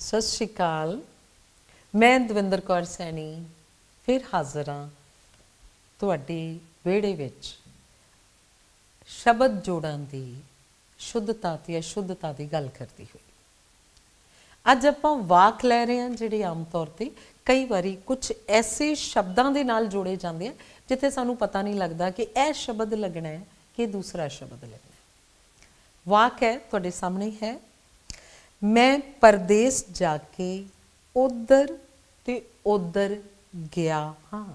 सत श्री अकाल। मैं दविंदर कौर सैनी फिर हाज़र हाँ तुहाडे विहड़े विच शब्द जोड़ां दी शुद्धता ते अशुद्धता की गल करती हुई। अज आपां वाक लै रहे हैं जिहड़े आम तौर पर कई बारी कुछ ऐसे शब्दों के नाल जोड़े जाते हैं जिथे सानूं पता नहीं लगता कि यह शब्द लगना है कि दूसरा शब्द लगना है। वाक है तुहाडे सामने है। मैं परदेस जाके उधर ते उधर गया हाँ।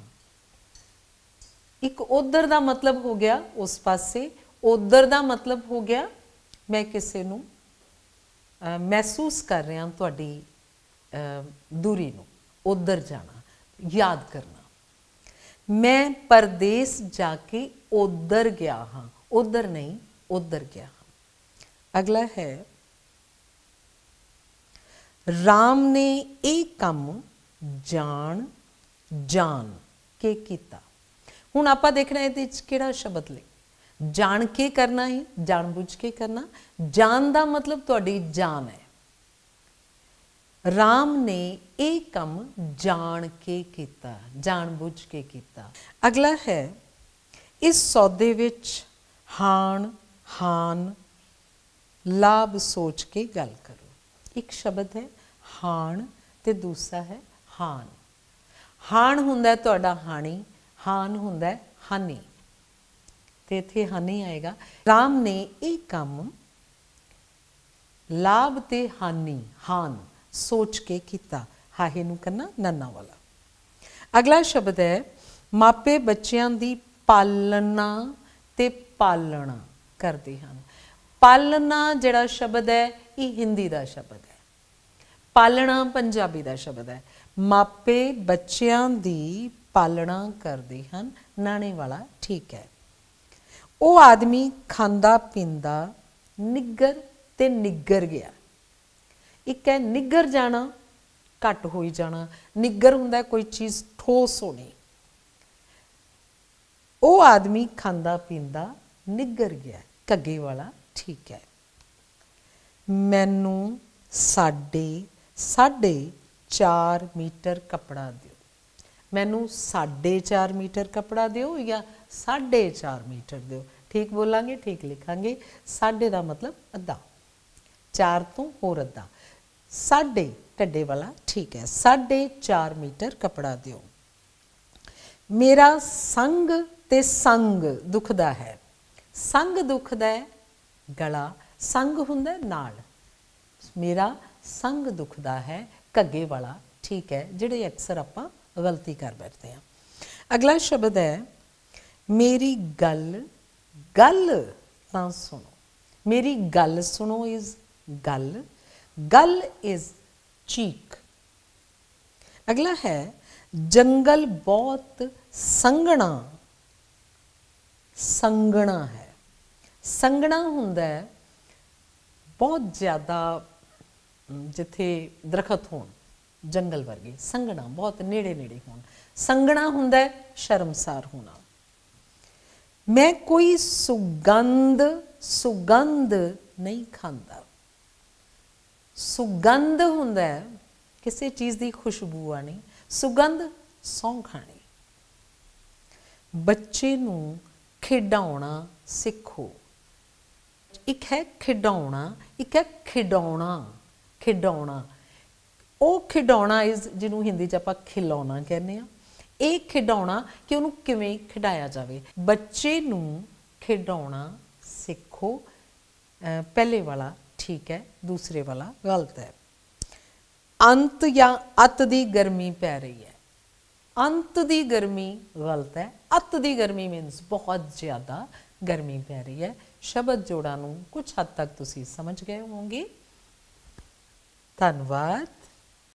एक उधर का मतलब हो गया उस पासे, उधर का मतलब हो गया मैं किसी नूं महसूस कर रहा तुहाडी दूरी नूं, उधर जाना, याद करना। मैं परदेस जाके उधर गया हाँ, उधर नहीं उधर गया हाँ। अगला है राम ने एक काम जान जान के किया। हुण आपां देखना इहदे विच किहड़ा शब्द ले जान के करना है, जानबूझ के करना। जान दा मतलब तुहाडी जान है। राम ने एक काम जान के किया, जानबूझ के किया। अगला है इस सौदे विच हान हान लाभ सोच के गल करो। एक शब्द है हान ते दूसरा है हान। हान हुंदा है तुहाडा हानी, हान हुंदा है हानी, ते इत्थे हानी आएगा। राम ने एक काम लाभ ते हानी हान सोच के किया। हाहे नूं करना नन्ना वाला। अगला शब्द है मापे बच्चों की पालना ते पालना करते हैं। पालना जिहड़ा शब्द है ये हिंदी का शब्द है, पालना पंजाबी का शब्द है। मापे बच्चों की पालना करते हैं, नाने वाला ठीक है। वो आदमी खांदा पींदा निगर ते निगर गया। एक है निगर जाना, घट हो जाना। निगर हुंदा कोई चीज़ ठोस होनी। वो आदमी खांदा पींदा निगर गया, घग्गे वाला ठीक है। मैनू साढ़े 4.5 मीटर कपड़ा दो। मैनू 4.5 मीटर कपड़ा दो या 4.5 मीटर दो, ठीक बोलांगे ठीक लिखांगे। साढ़े का मतलब अद्धा, 4 तो होर अद्धा, साढ़े ढड्डे वाला ठीक है। 4.5 मीटर कपड़ा दो। मेरा संग ते संग दुखदा है। संग दुखदा है गला, संग हुंदा नाल। मेरा संग दुखदा है घग्गे वाला ठीक है, जिहड़े अक्सर आपां गलती कर बैठते हैं। अगला शब्द है मेरी गल गल तां सुनो। मेरी गल सुनो इज़ गल, गल इज़ चीक। अगला है जंगल बहुत संघना, संघना है। संघना हुंदा है बहुत ज़्यादा जिथे दरखत होण, जंगल वर्गे। संघना बहुत नेड़े नेड़े होण। संघना हुंदा है शर्मसार होना। मैं कोई सुगंध सुगंध नहीं खांदा। सुगंध हुंदा है किसी चीज़ की खुशबू आनी, सुगंध सौं खानी। बच्चे नूं खिडाउणा सिखो। एक है खिडाउणा, एक है खिडौणा। खिडौणा वो खिडौणा इज़ जिन्हों हिंदी च आपां खिलौना कहने। ये खिडौणा कि उन्होंने किवें खिडाया जाए। बच्चे नूं खिडौणा सिखो, पहले वाला ठीक है, दूसरे वाला गलत है। अंत या अत दी गर्मी पै रही है। अंत दी गर्मी गलत है। अत दी गर्मी मीनस बहुत ज़्यादा गर्मी पै रही है। शब्द जोड़ां नूं कुछ हद तक तुसीं समझ गए होंगे। धन्यवाद।